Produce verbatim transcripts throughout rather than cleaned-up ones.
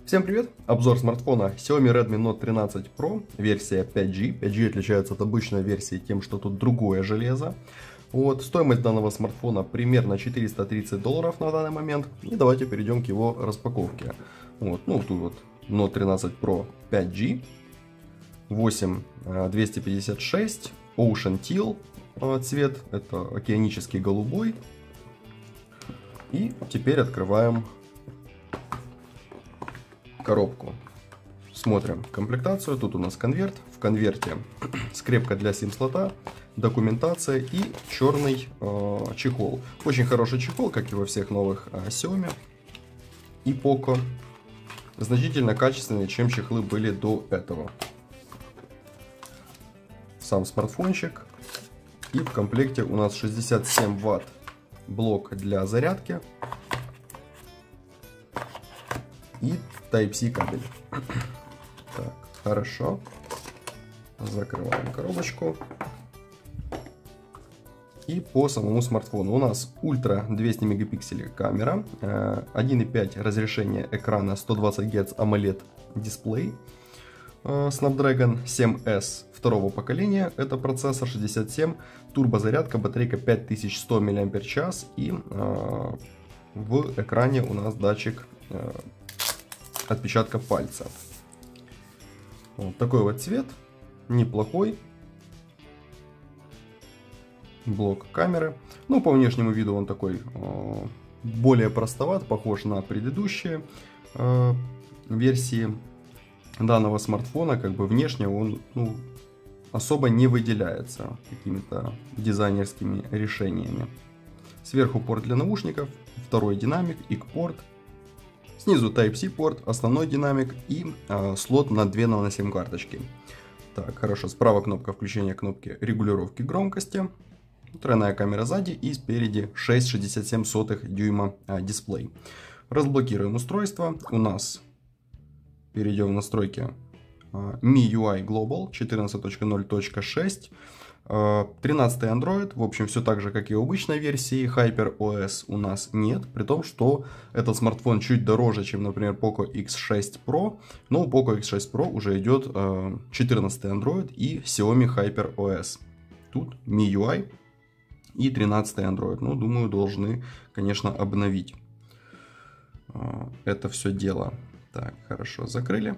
Всем привет! Обзор смартфона Xiaomi Redmi Note тринадцать Pro, версия пять джи. пять джи отличается от обычной версии тем, что тут другое железо. Вот, стоимость данного смартфона примерно четыреста тридцать долларов на данный момент. И давайте перейдем к его распаковке. Вот, ну тут вот Note тринадцать Pro пять джи, восемь двести пятьдесят шесть, Ocean Teal цвет, это океанический голубой. И теперь открываем коробку. Смотрим комплектацию. Тут у нас конверт. В конверте скрепка для сим-слота, документация и черный э, чехол. Очень хороший чехол, как и во всех новых э, Xiaomi и Poco. Значительно качественнее, чем чехлы были до этого. Сам смартфончик. И в комплекте у нас шестьдесят семь ватт блок для зарядки. И Type-C кабель. Так, хорошо. Закрываем коробочку. И по самому смартфону. У нас ультра двести мегапикселей камера, один и пять разрешение экрана, сто двадцать герц AMOLED дисплей, Snapdragon семь эс второго поколения, это процессор шестьдесят семь, турбозарядка, батарейка пять тысяч сто мАч, и в экране у нас датчик отпечатка пальца. Вот такой вот цвет, неплохой. Блок камеры. Ну, по внешнему виду он такой э, более простоват, похож на предыдущие э, версии данного смартфона. Как бы внешне он ну, особо не выделяется какими-то дизайнерскими решениями. Сверху порт для наушников, второй динамик, ай си порт. Снизу Type-C порт, основной динамик и э, слот на две нано-сим карточки. Так, хорошо. Справа кнопка включения кнопки регулировки громкости. Тройная камера сзади и спереди шесть целых шестьдесят семь сотых дюйма э, дисплей. Разблокируем устройство. У нас перейдем в настройки э, эм ай ю ай Global четырнадцать точка ноль точка шесть. тринадцатый Android, в общем, все так же, как и в обычной версии. HyperOS у нас нет, при том, что этот смартфон чуть дороже, чем, например, Poco икс шесть Pro, но у Poco икс шесть Pro уже идет четырнадцатый Android и Xiaomi HyperOS. Тут эм ай ю ай и тринадцатый Android, ну, думаю, должны, конечно, обновить это все дело. Так, хорошо, закрыли.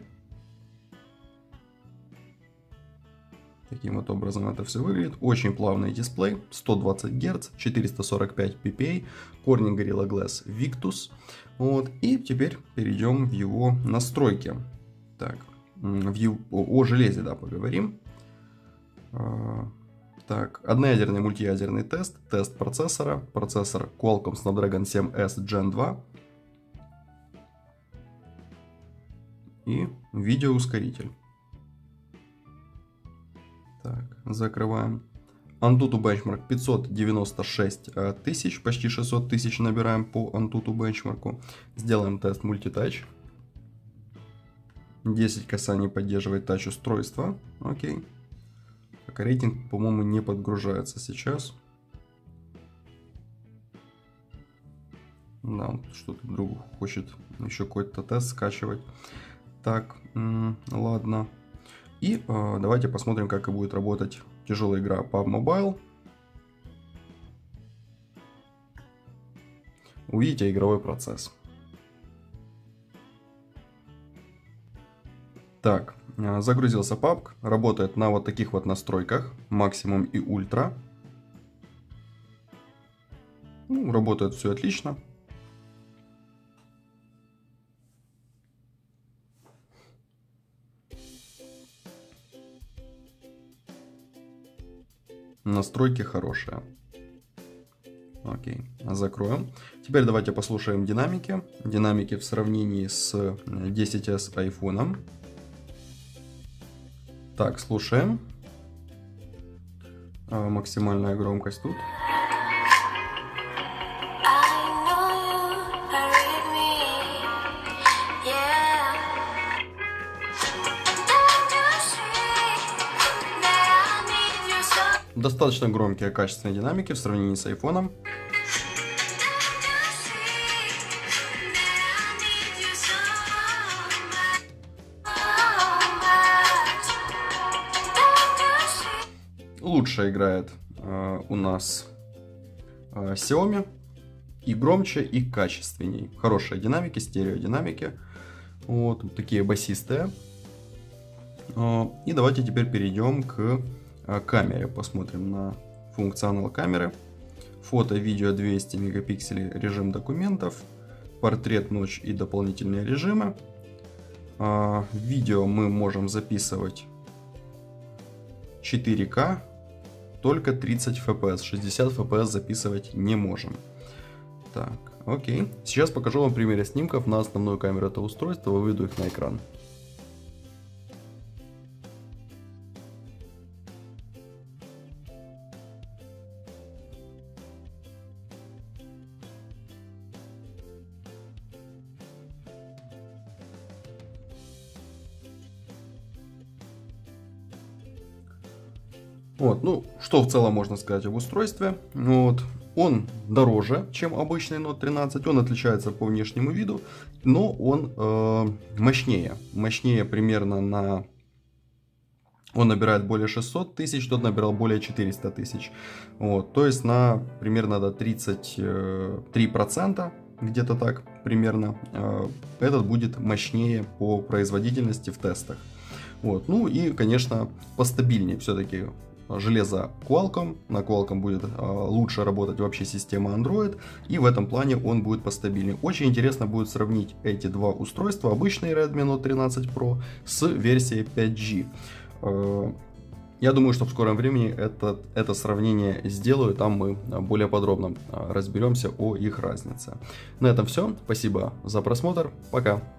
Таким вот образом это все выглядит. Очень плавный дисплей, сто двадцать герц, четыреста сорок пять пи пи эй, Corning Gorilla Glass Victus. Вот. И теперь перейдем в его настройки. Так, в его, о, о железе, да, поговорим. А, так, одноядерный мультиядерный тест, тест процессора, процессор Qualcomm Snapdragon семь эс джен два и видеоускоритель. Так, закрываем. Antutu Benchmark пятьсот девяносто шесть тысяч, почти шестьсот тысяч набираем по Antutu Benchmark. Сделаем тест мультитач. десять касаний поддерживает тач устройство. Окей. Так, рейтинг, по-моему, не подгружается сейчас. Да, что-то друг хочет еще какой-то тест скачивать. Так, ладно. И э, давайте посмотрим, как и будет работать тяжелая игра пабг Mobile. Увидите игровой процесс. Так, э, загрузился пабг. Работает на вот таких вот настройках. Максимум и ультра. Ну, работает все отлично. Настройки хорошие. Окей, закроем. Теперь давайте послушаем динамики. Динамики в сравнении с десять эс айфоном. Так, слушаем. Максимальная громкость тут. Достаточно громкие, качественные динамики в сравнении с айфоном. лучше играет э, у нас э, Xiaomi. И громче, и качественней. Хорошие динамики, стереодинамики. Вот, такие басистые. И давайте теперь перейдем к камере. Посмотрим на функционал камеры. Фото, видео двести мегапикселей, режим документов. Портрет, ночь и дополнительные режимы. Видео мы можем записывать четыре ка, только тридцать эф пи эс. шестьдесят эф пи эс записывать не можем. Так, окей. Сейчас покажу вам примеры снимков на основную камеру этого устройства, выведу их на экран. Вот, ну, что в целом можно сказать об устройстве? Вот. Он дороже, чем обычный Note тринадцать, он отличается по внешнему виду, но он э, мощнее. Мощнее примерно на... Он набирает более шестисот тысяч, тот набирал более четырёхсот тысяч. Вот, то есть на примерно до тридцать три процента, где-то так примерно, э, этот будет мощнее по производительности в тестах. Вот, ну и, конечно, постабильнее все-таки. Железо Qualcomm, на Qualcomm будет э, лучше работать вообще система Android, и в этом плане он будет постабильнее. Очень интересно будет сравнить эти два устройства, обычный Redmi Note тринадцать Pro с версией пять джи. Э, я думаю, что в скором времени это, это сравнение сделаю, там мы более подробно разберемся о их разнице. На этом все, спасибо за просмотр, пока!